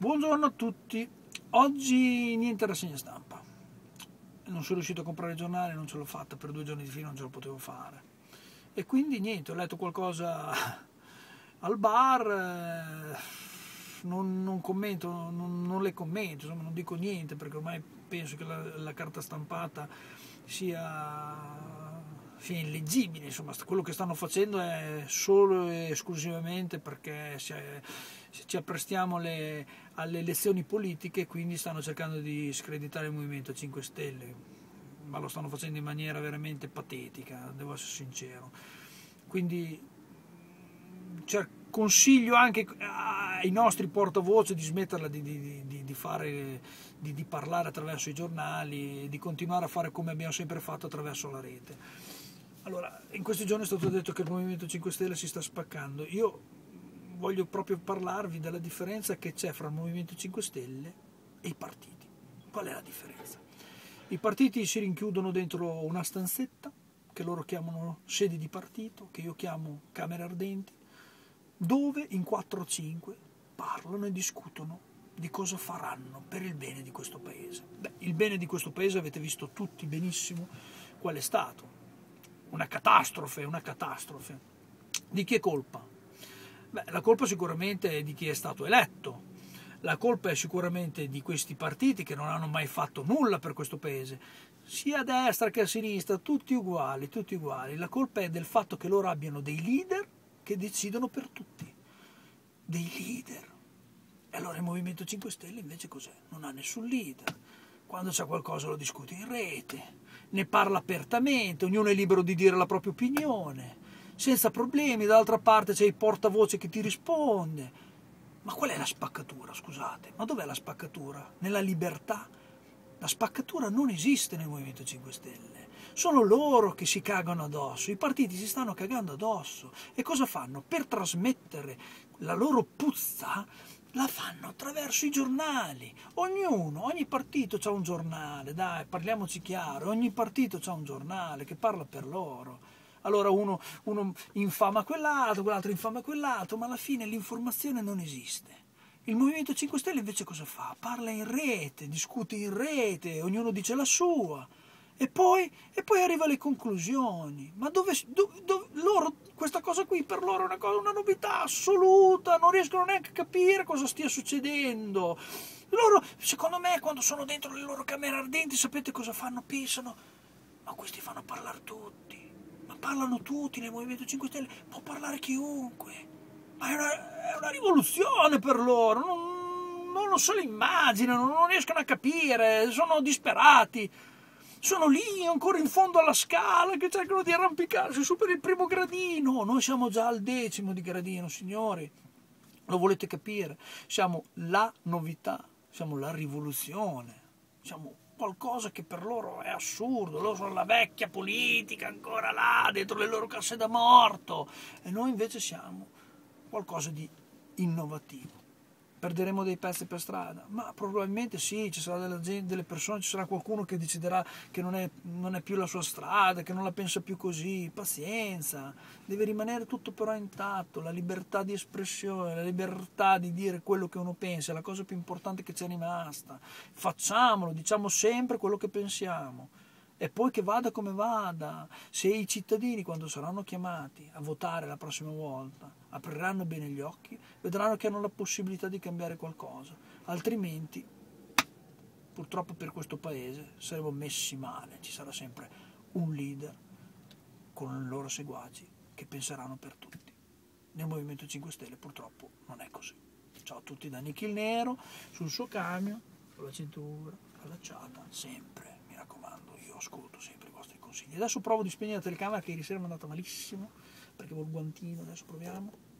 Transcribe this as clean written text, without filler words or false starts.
Buongiorno a tutti, oggi niente rassegna stampa, non sono riuscito a comprare il giornale, non ce l'ho fatta per 2 giorni di fila, non ce lo potevo fare e quindi niente, ho letto qualcosa al bar, non commento, non le commento, insomma non dico niente perché ormai penso che la carta stampata sia illeggibile, insomma quello che stanno facendo è solo e esclusivamente perché ci apprestiamo alle elezioni politiche, quindi stanno cercando di screditare il Movimento 5 Stelle, ma lo stanno facendo in maniera veramente patetica, devo essere sincero. Quindi consiglio anche ai nostri portavoce di smetterla di parlare attraverso i giornali e di continuare a fare come abbiamo sempre fatto attraverso la rete. Allora, in questi giorni è stato detto che il Movimento 5 Stelle si sta spaccando. Io voglio proprio parlarvi della differenza che c'è fra il Movimento 5 Stelle e i partiti. Qual è la differenza? I partiti si rinchiudono dentro una stanzetta che loro chiamano sedi di partito, che io chiamo camere ardenti, dove in 4 o 5 parlano e discutono di cosa faranno per il bene di questo paese. Beh, il bene di questo paese avete visto tutti benissimo qual è stato. Una catastrofe, una catastrofe. Di chi è colpa? Beh, la colpa sicuramente è di chi è stato eletto, la colpa è sicuramente di questi partiti che non hanno mai fatto nulla per questo paese, sia a destra che a sinistra, tutti uguali, tutti uguali. La colpa è del fatto che loro abbiano dei leader che decidono per tutti, dei leader. E allora il Movimento 5 Stelle invece cos'è? Non ha nessun leader. Quando c'è qualcosa lo discute in rete, ne parla apertamente, ognuno è libero di dire la propria opinione, senza problemi. Dall'altra parte c'è il portavoce che ti risponde. Ma qual è la spaccatura, scusate? Ma dov'è la spaccatura? Nella libertà? La spaccatura non esiste nel Movimento 5 Stelle. Sono loro che si cagano addosso, i partiti si stanno cagando addosso. E cosa fanno? Per trasmettere la loro puzza, la fanno attraverso i giornali. Ogni partito ha un giornale, dai, parliamoci chiaro, ogni partito ha un giornale che parla per loro. Allora uno infama quell'altro infama quell'altro, ma alla fine l'informazione non esiste. Il Movimento 5 Stelle invece cosa fa? Parla in rete, discute in rete, ognuno dice la sua e poi arriva alle conclusioni. Ma loro, questa cosa qui per loro è una novità assoluta, non riescono neanche a capire cosa stia succedendo. Loro, secondo me, quando sono dentro le loro camere ardenti, sapete cosa fanno? Pensano, ma questi fanno parlare tutti. Ma parlano tutti nel Movimento 5 Stelle, può parlare chiunque. Ma è una rivoluzione per loro, non se lo immaginano, non riescono a capire, sono disperati. Sono lì ancora in fondo alla scala che cercano di arrampicarsi su per il primo gradino. Noi siamo già al 10° di gradino, signori. Lo volete capire? Siamo la novità, siamo la rivoluzione, siamo qualcosa che per loro è assurdo. Loro sono la vecchia politica ancora là dentro le loro casse da morto e noi invece siamo qualcosa di innovativo. Perderemo dei pezzi per strada, ma probabilmente sì, ci sarà delle persone, ci sarà qualcuno che deciderà che non è più la sua strada, che non la pensa più così. Pazienza, deve rimanere tutto però intatto, la libertà di espressione, la libertà di dire quello che uno pensa, è la cosa più importante che ci è rimasta. Facciamolo, diciamo sempre quello che pensiamo. E poi che vada come vada, se i cittadini quando saranno chiamati a votare la prossima volta apriranno bene gli occhi, vedranno che hanno la possibilità di cambiare qualcosa, altrimenti purtroppo per questo paese saremo messi male, ci sarà sempre un leader con i loro seguaci che penseranno per tutti. Nel Movimento 5 Stelle purtroppo non è così. Ciao a tutti da Nick il Nero, sul suo camion, con la cintura allacciata, sempre, mi raccomando, io ascolto sempre i vostri consigli. Adesso provo di spegnere la telecamera che ieri sera mi è andata malissimo, perché avevo il guantino, adesso proviamo.